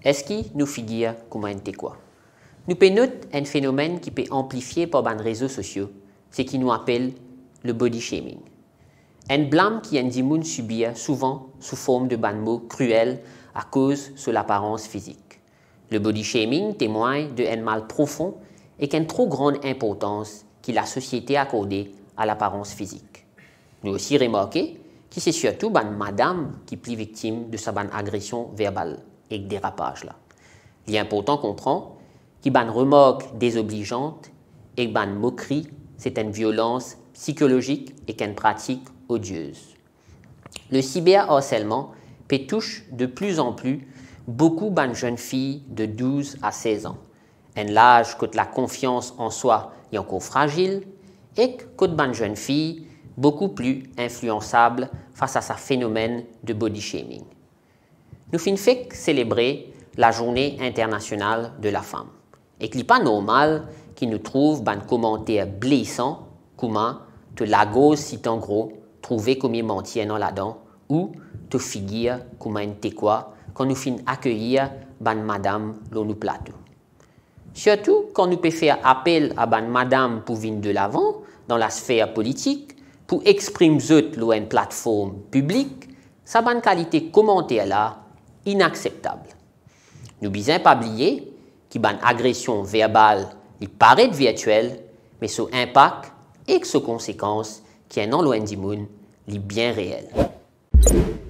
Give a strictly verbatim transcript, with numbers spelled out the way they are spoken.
est-ce qui nous figure comme un quoi? Nous pouvons noter un phénomène qui peut amplifier par les réseaux sociaux, c'est qui nous appelle le body shaming. Un blâme qui un dimoun subit souvent sous forme de ban mots cruels à cause de l'apparence physique. Le body shaming témoigne d'un mal profond et qu'une trop grande importance que la société a accordée à l'apparence physique. Nous aussi remarqué que c'est surtout ban madame qui est plus victime de sa ban agression verbale et dérapage là. Il est important de comprendre que ban remarque désobligeante et ban moquerie, c'est une violence psychologique et qu'une pratique odieuse. Le cyberharcèlement peut toucher de plus en plus beaucoup de jeunes filles de douze à seize ans, un âge où la confiance en soi est encore fragile et que de jeunes filles beaucoup plus influençables face à ce phénomène de body shaming. Nous finissons fait célébrer la journée internationale de la femme et qu'il n'est pas normal qu'ils nous trouvent des commentaires blessants comment te la gauche si en gros trouver comme il mentir dans la dent ou te figure comme un quoi quand nous finissons accueillir ban madame dans nos plateaux. Surtout quand nous pouvons faire appel à ban madame pour venir de l'avant dans la sphère politique pour exprimer sur une plateforme publique, sa bonne qualité commentaire là inacceptable. Nous ne devons pas oublier que ban agression verbale il paraît virtuelle, mais son impact et ses conséquences qui est non loin du monde, est bien réel.